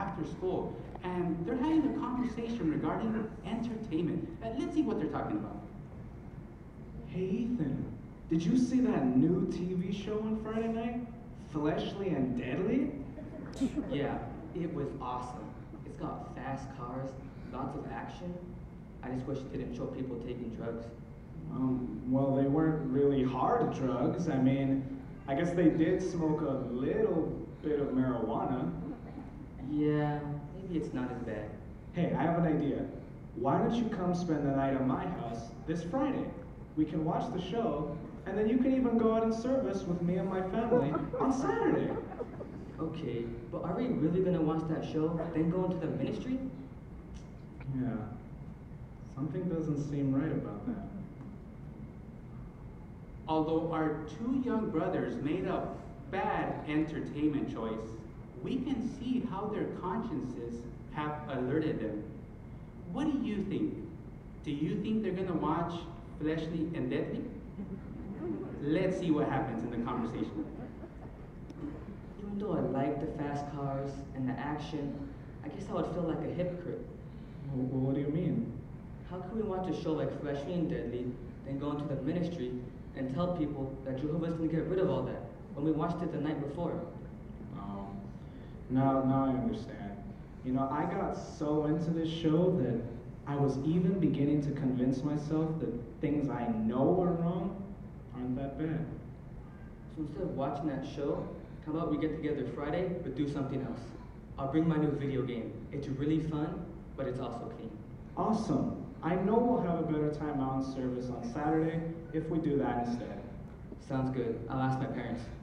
after school, and they're having a conversation regarding entertainment. Let's see what they're talking about. Hey Ethan, did you see that new TV show on Friday night? Fleshly and Deadly? Yeah, it was awesome. It's got fast cars, lots of action. I just wish it didn't show people taking drugs. Well, they weren't really hard drugs. I mean, I guess they did smoke a little bit of marijuana. Yeah, maybe it's not as bad. Hey, I have an idea. Why don't you come spend the night at my house this Friday? We can watch the show, and then you can even go out in service with me and my family on Saturday. Okay, but are we really gonna watch that show, then go into the ministry? Yeah, something doesn't seem right about that. Although our two young brothers made a bad entertainment choice, we can see how their consciences have alerted them. What do you think? Do you think they're gonna watch Fleshly and Deadly? Let's see what happens in the conversation. Even though I like the fast cars and the action, I guess I would feel like a hypocrite. Well, what do you mean? How can we watch a show like Freshly and Deadly, then go into the ministry and tell people that Jehovah's gonna get rid of all that when we watched it the night before? Oh, now I understand. You know, I got so into this show that I was even beginning to convince myself that things I know are wrong aren't that bad. So instead of watching that show, how about we get together Friday, but do something else? I'll bring my new video game. It's really fun, but it's also clean. Awesome. I know we'll have a better time out in service on Saturday if we do that instead. Sounds good. I'll ask my parents.